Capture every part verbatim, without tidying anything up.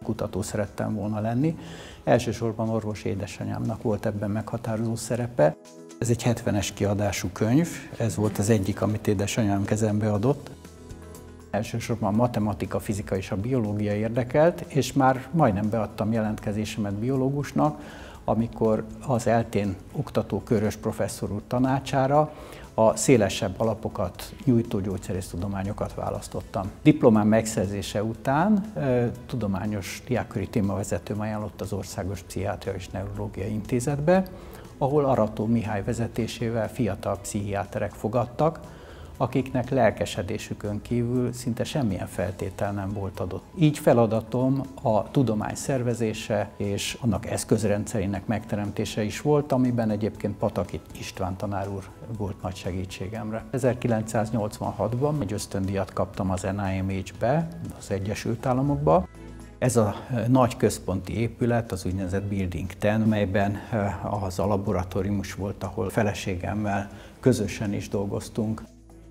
Kutató szerettem volna lenni. Elsősorban orvos édesanyámnak volt ebben meghatározó szerepe. Ez egy hetvenes kiadású könyv, ez volt az egyik, amit édesanyám kezembe adott. Elsősorban a matematika, fizika és a biológia érdekelt, és már majdnem beadtam jelentkezésemet biológusnak, amikor az eltén oktató körös professzor úr tanácsára a szélesebb alapokat nyújtó gyógyszerésztudományokat választottam. Diplomám megszerzése után e, tudományos diákköri témavezetőm ajánlott az Országos Pszichiátria és Neurológiai Intézetbe, ahol Arató Mihály vezetésével fiatal pszichiáterek fogadtak, akiknek lelkesedésükön kívül szinte semmilyen feltétel nem volt adott. Így feladatom a tudomány szervezése és annak eszközrendszerének megteremtése is volt, amiben egyébként Pataki István tanár úr volt nagy segítségemre. ezerkilencszáznyolcvanhatban egy ösztöndíjat kaptam az en i em há-be, az Egyesült Államokba. Ez a nagy központi épület, az úgynevezett Building tíz, melyben az a laboratórium is volt, ahol feleségemmel közösen is dolgoztunk.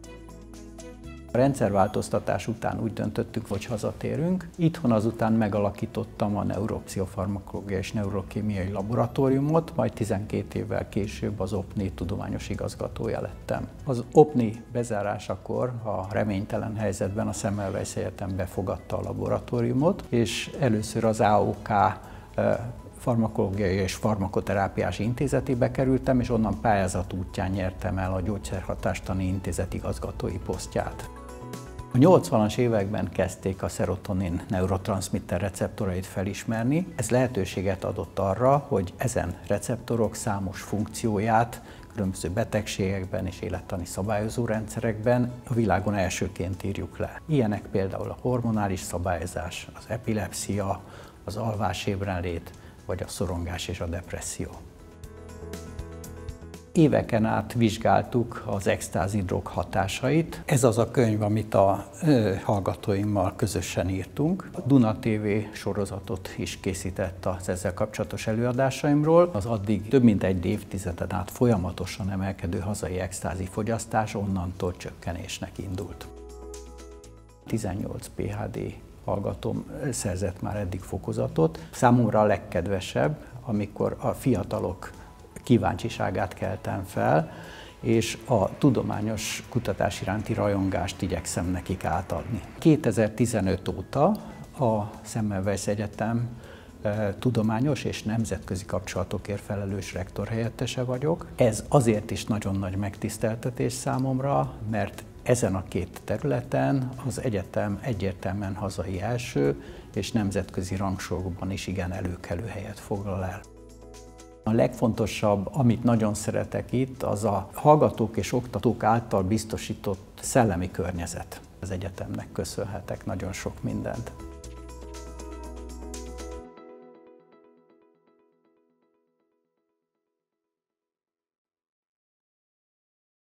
A rendszerváltoztatás után úgy döntöttük, hogy hazatérünk. Itthon azután megalakítottam a neuropszichofarmakológiai és neurokémiai laboratóriumot, majd tizenkét évvel később az o pé en i tudományos igazgatója lettem. Az o pé en i bezárásakor a reménytelen helyzetben a Semmelweis Egyetem befogadta a laboratóriumot, és először az á o ká farmakológiai és farmakoterápiás intézetébe kerültem, és onnan pályázat útján nyertem el a gyógyszerhatástani intézet igazgatói posztját. A nyolcvanas években kezdték a szerotonin neurotranszmitter receptorait felismerni. Ez lehetőséget adott arra, hogy ezen receptorok számos funkcióját különböző betegségekben és élettani szabályozó rendszerekben a világon elsőként írjuk le. Ilyenek például a hormonális szabályozás, az epilepszia, az alvásébrenlét, vagy a szorongás és a depresszió. Éveken át vizsgáltuk az extázi drog hatásait. Ez az a könyv, amit a ö, hallgatóimmal közösen írtunk. A Duna té vé sorozatot is készített az ezzel kapcsolatos előadásaimról. Az addig több mint egy évtizeden át folyamatosan emelkedő hazai extázi fogyasztás onnantól csökkenésnek indult. tizennyolc pé há dé hallgatóm szerzett már eddig fokozatot. Számomra a legkedvesebb, amikor a fiatalok kíváncsiságát keltem fel, és a tudományos kutatás iránti rajongást igyekszem nekik átadni. kétezer-tizenöt óta a Semmelweis Egyetem tudományos és nemzetközi kapcsolatokért felelős rektor helyettese vagyok. Ez azért is nagyon nagy megtiszteltetés számomra, mert ezen a két területen az egyetem egyértelműen hazai első, és nemzetközi rangsorban is igen előkelő helyet foglal el. A legfontosabb, amit nagyon szeretek itt, az a hallgatók és oktatók által biztosított szellemi környezet. Az egyetemnek köszönhetek nagyon sok mindent.